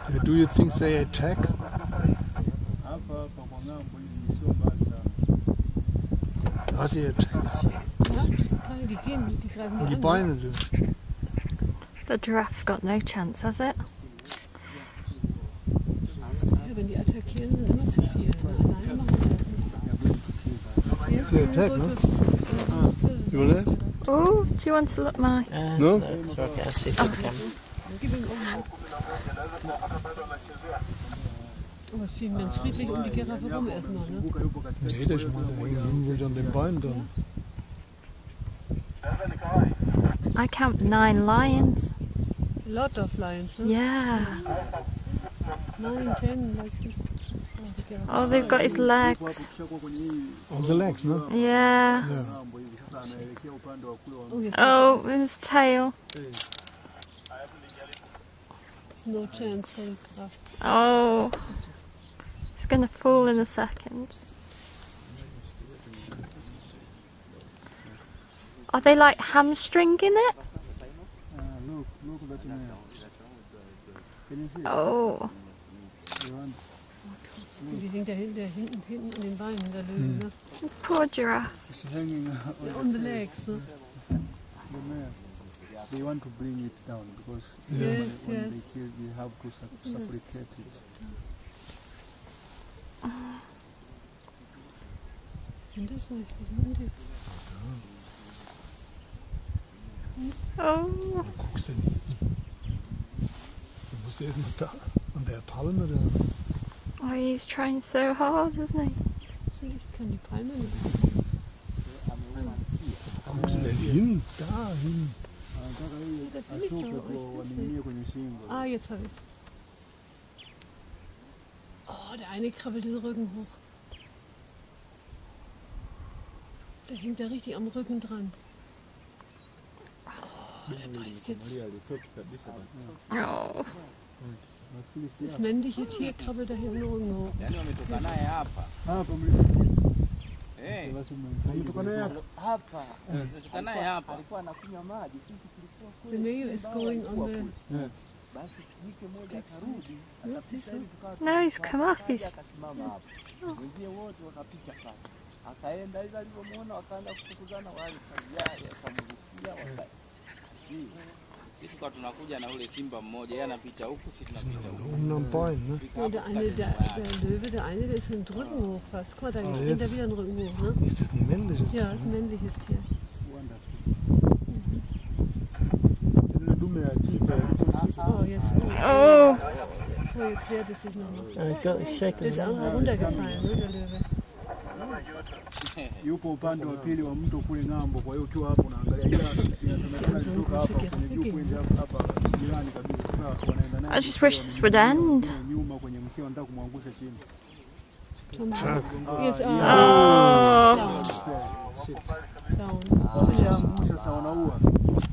Do you think they attack? Ah, sie attacken. Die greifen Die Beine lösen. The giraffe's got no chance, has it? Ja, wenn die attackieren, sind immer zu viele. Alleine machen die das nicht. Sie attack, ne? You want that? Oh, do you want to look, Mike? No? It's okay, I'll see if I can. Gib ihm auch mal. Aber stehen ganz friedlich um die Giraffe rum erstmal, ne? Nee, das hängen wohl an den Beinen dann. I count 9 lions. A lot of lions, ne? Yeah. 9, 10, like this. Oh, they've got his legs. On the legs, ne? Yeah. Yeah. Oh, jetzt Oh, his tail. no chance for the Giraffe. Oh. It's gonna fall in a second. Are they like hamstringing it? Oh. Die hängt da hinten an den Beinen, der Löwe, ne? Poor giraffe. It's hanging Ja, on the legs, ne? the mare. They want to bring it down because Yes, when yes. they kill, we have to suffocate it. Sind das nicht? Wo sind die? Oh. Wo guckst du nicht? Du musst erst mal da an der Palme da. Oh, he's trying so hard, isn't he? Ich kann die Palme nicht. Wo musst du denn hin? Da hin. Das will ich doch, ich weiß nicht. Ah, jetzt habe ich's. Oh, der eine krabbelt den Rücken hoch. Der hängt da richtig am Rücken dran. Oh, der beißt jetzt. Oh. Das männliche Tier krabbelt da hinten den Rücken hoch. Yaani wametoka naye hapa. Hapa Eh, wametoka naye hapa. hapa. Wametoka naye hapa. Alikuwa anakunywa maji, sisi tulikuwa The male is going on the... basi kijike moja akarudi. Yeah, this one. No, he's come off. He's... Akasimama hapa. Wenzie wote wakapita pale. Akaenda ile alivyomuona wakaanza kufukuzana wale tayari akamrukia waka. Sisi kwa tunakuja na ule simba mmoja, yeye anapita huku, sisi tunapita huku. Oben am Bein, ne? Nee, der Löwe, der eine, der ist mit dem Rücken hoch fast. Guck mal, da springt er wieder den Rücken hoch, ne? Ist das ein männliches? Ja, das ist ein männliches Tier. Oh, jetzt, Oh. so, jetzt wehrt es sich nochmal. He's got his shaking. Der ist auch runtergefallen, ne, der Löwe. Yupo upande wa pili wa mto kule ng'ambo, kwa hiyo ukiwa hapo unaangalia kutoka hapa kwenye juu kwenda hapa jirani kabisa. Sasa wanaenda naye. I just wish this would end. Nyuma kwenye mkia wanataka kumwangusha chini. Yes, Oh. down. Sasa wanaua.